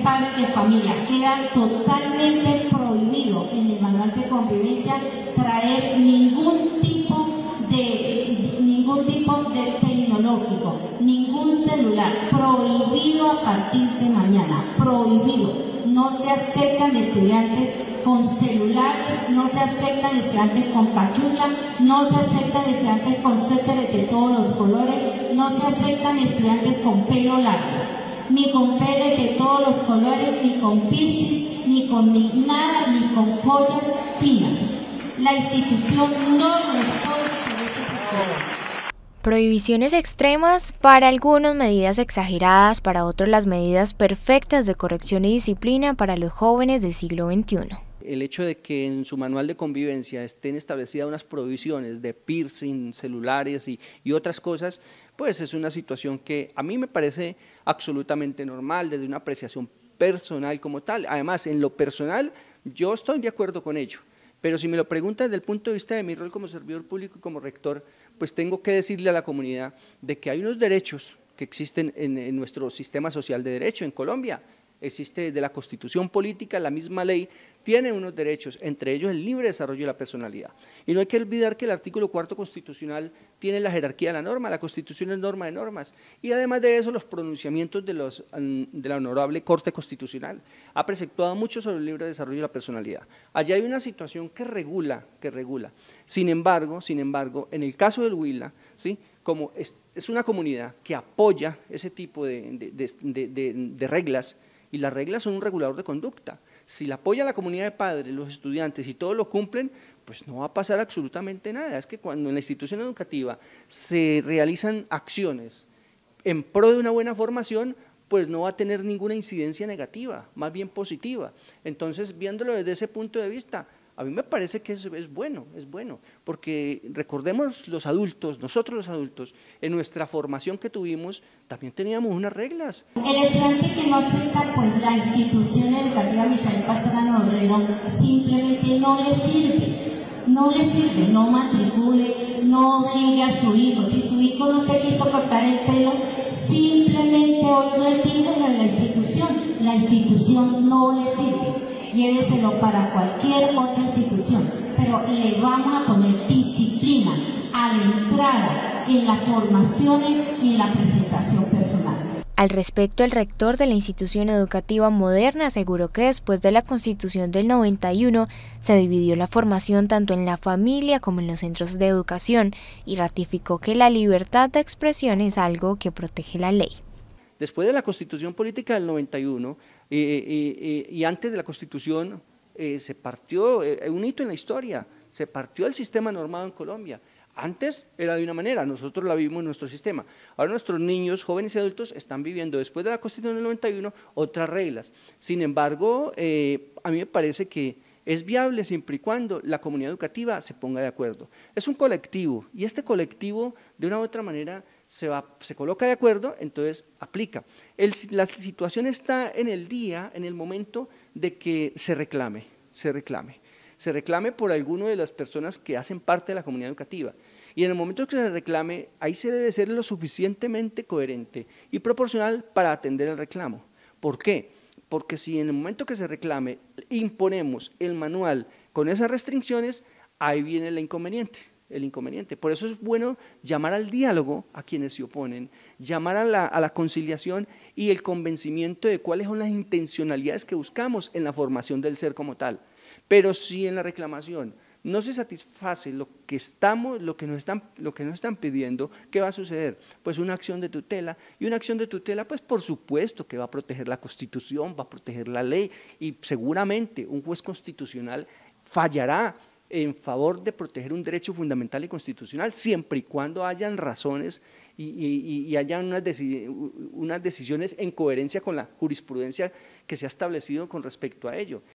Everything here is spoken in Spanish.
padres de familia. Queda totalmente prohibido en el manual de convivencia traer ningún tipo de tecnológico, ningún celular, prohibido a partir de mañana, prohibido. No se aceptan estudiantes con celulares, no se aceptan estudiantes con cachucha, no se aceptan estudiantes con suéteres de todos los colores, no se aceptan estudiantes con pelo largo, ni con peles de todos los colores, ni con piercings, ni con nada, ni con joyas finas. La institución no responde por este sistema. Prohibiciones extremas, para algunos medidas exageradas, para otros las medidas perfectas de corrección y disciplina para los jóvenes del siglo XXI. El hecho de que en su manual de convivencia estén establecidas unas prohibiciones de piercing, celulares y otras cosas, pues es una situación que a mí me parece absolutamente normal desde una apreciación personal como tal. Además, en lo personal, yo estoy de acuerdo con ello. Pero si me lo preguntas desde el punto de vista de mi rol como servidor público y como rector, pues tengo que decirle a la comunidad de que hay unos derechos que existen en nuestro sistema social de derecho en Colombia. Existe desde la Constitución política, la misma ley tiene unos derechos, entre ellos el libre desarrollo de la personalidad. Y no hay que olvidar que el artículo 4 constitucional tiene la jerarquía de la norma, la Constitución es norma de normas, y además de eso los pronunciamientos de la Honorable Corte Constitucional ha preceptuado mucho sobre el libre desarrollo de la personalidad. Allá hay una situación que regula. Sin embargo, en el caso del Huila, ¿sí?, como es una comunidad que apoya ese tipo de reglas, y las reglas son un regulador de conducta. Si la apoya la comunidad de padres, los estudiantes y todos lo cumplen, pues no va a pasar absolutamente nada. Es que cuando en la institución educativa se realizan acciones en pro de una buena formación, pues no va a tener ninguna incidencia negativa, más bien positiva. Entonces, viéndolo desde ese punto de vista, a mí me parece que es bueno, porque recordemos los adultos, nosotros los adultos, en nuestra formación que tuvimos, también teníamos unas reglas. El estudiante que no acepta, pues la institución educativa Misael Pastrana Borrero simplemente no le sirve, no matricule, no obligue a su hijo. Si su hijo no se quiso cortar el pelo, simplemente hoy retírelo de la institución no le sirve. Lléveselo para cualquier otra institución, pero le vamos a poner disciplina a la entrada en las formaciones y en la presentación personal. Al respecto, el rector de la institución educativa moderna aseguró que después de la Constitución del 91 se dividió la formación tanto en la familia como en los centros de educación y ratificó que la libertad de expresión es algo que protege la ley. Después de la Constitución Política del 91 y antes de la Constitución se partió un hito en la historia, se partió el sistema normado en Colombia. Antes era de una manera, nosotros la vivimos en nuestro sistema. Ahora nuestros niños, jóvenes y adultos están viviendo después de la Constitución del 91 otras reglas. Sin embargo, a mí me parece que es viable siempre y cuando la comunidad educativa se ponga de acuerdo. Es un colectivo y este colectivo de una u otra manera se coloca de acuerdo, entonces aplica. La situación está en el día, en el momento de que se reclame por alguno de las personas que hacen parte de la comunidad educativa. Y en el momento que se reclame, ahí se debe ser lo suficientemente coherente y proporcional para atender el reclamo. ¿Por qué? Porque si en el momento que se reclame imponemos el manual con esas restricciones, ahí viene el inconveniente. Por eso es bueno llamar al diálogo a quienes se oponen, llamar a la conciliación y el convencimiento de cuáles son las intencionalidades que buscamos en la formación del ser como tal. Pero si en la reclamación no se satisface lo que nos están pidiendo, ¿qué va a suceder? Pues una acción de tutela, y una acción de tutela, pues por supuesto que va a proteger la Constitución, va a proteger la ley, y seguramente un juez constitucional fallará en favor de proteger un derecho fundamental y constitucional, siempre y cuando hayan razones y hayan unas decisiones en coherencia con la jurisprudencia que se ha establecido con respecto a ello.